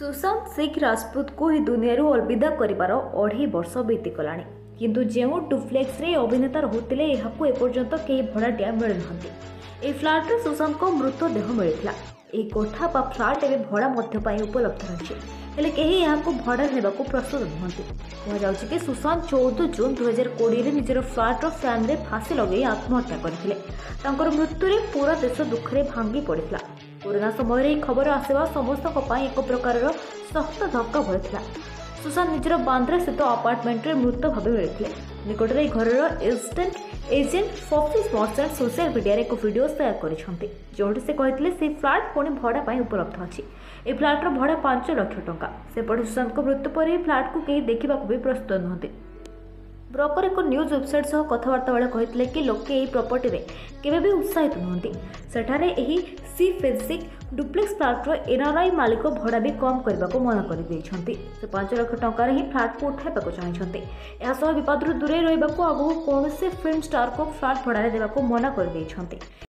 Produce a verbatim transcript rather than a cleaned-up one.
सुशांत सिंह राजपूत को ही दुनिया अलविदा कर अढ़ाई वर्ष बीतीगला किंतु जो डुप्लेक्स रे अभिनेता रोते एपर्यंत कई भड़ाटिया मिलूना। यह फ्लाट सुशांत को मृतदेह मिलता। यह कोठा बा फ्लाट एवं भड़ा उपलब्ध रही हेले कहीं यहाँ भड़ा ने प्रस्तुत नुहति। कहुच्छे कि सुशांत चौदह जून दुई हजार कोड़े निजर फ्लाट फैन रे फांसी लगे आत्महत्या करथिले। तांकर मृत्यु रे पूरा देश दुखरे भांगी पड़ता। कोरोना समय खबर आसवा समस्त एक प्रकार सख्त धक्का भरता। सुशांत निजर बांद्रा स्थित अपार्टमेंट रे मृत भाव मिलते। निकट में घर एसिस्टेंट एजेंट फफिस मर्चेंट सोशल मीडिया एक वीडियो शेयर करते जो से कहते से फ्लाट पुणी भड़ा उपलब्ध अच्छी। ए फ्लाट्र भड़ा पांच लक्ष टंका। सेपटे सुशांत मृत्यु पर फ्लाट को कहीं देखा भी प्रस्तुत नुहति। ब्रोकर एक न्यूज वेबसाइट सह कथबार्ता बेले कहते कि लोके यह प्रॉपर्टी रे केबे भी उत्साहित नुहति। सेठारे एही सी फेंसिंग डुप्लेक्स फ्लाट्र एनआरआई मालिक भड़ा भी कम करने को मना कर से पांच लाख टंकार ही फ्लाट को उठाइबा चाहते। यह विवाद दूरे रहा आगू कौन फिल्म स्टार को फ्लाट भड़ा देवा मना कर।